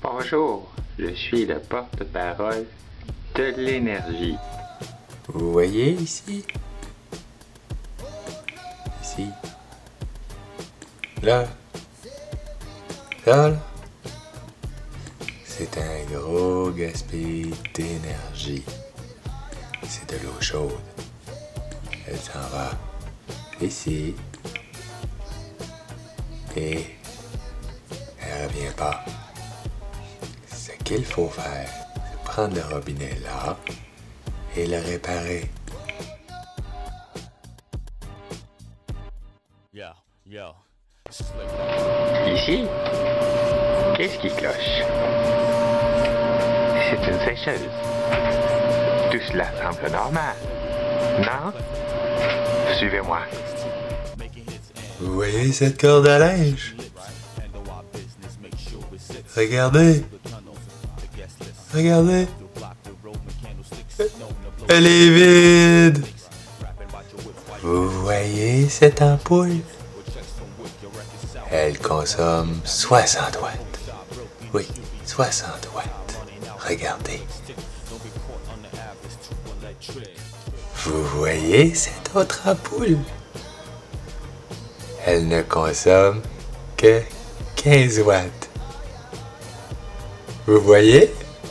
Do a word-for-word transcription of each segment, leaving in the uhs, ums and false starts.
Bonjour, je suis le porte-parole de l'énergie. Vous voyez ici? Ici. Là. Là, là. C'est un gros gaspillage d'énergie. C'est de l'eau chaude. Elle s'en va ici. Et elle revient pas. Ce qu'il faut faire, c'est prendre le robinet là et le réparer. Ici, qu'est-ce qui cloche? C'est une sécheuse. Tout cela semble normal. Non? Suivez-moi. Vous voyez cette corde à linge? Regardez. Regardez. Elle est vide. Vous voyez cette ampoule? Elle consomme soixante watts. Oui, soixante watts. Regardez. Vous voyez cette autre ampoule? Elle ne consomme que quinze watts. Vous voyez?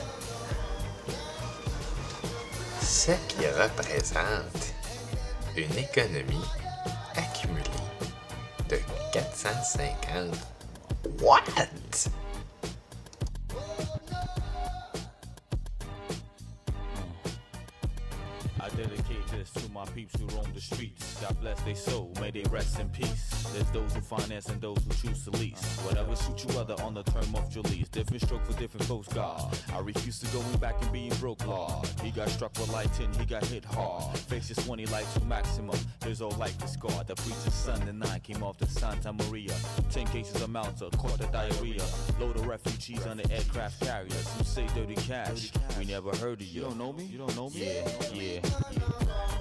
Ce qui représente une économie accumulée de quatre cent cinquante watts. I dedicate this to my peeps who roam the streets. God bless their soul, may they rest in peace. There's those who finance and those who choose to lease. Whatever suits you other on the term of your lease. Different stroke for different folks, God. I refuse to going back and being broke, Lord. He got struck with lightning, he got hit hard. Faces twenty lights to maximum. There's all like the scar. The preacher's son and nine came off to Santa Maria. Ten cases of Malta, caught the diarrhea. Load of refugees on the aircraft carriers. Some say dirty cash. We never heard of you. You don't know me? You don't know me? Yeah, yeah. Yeah.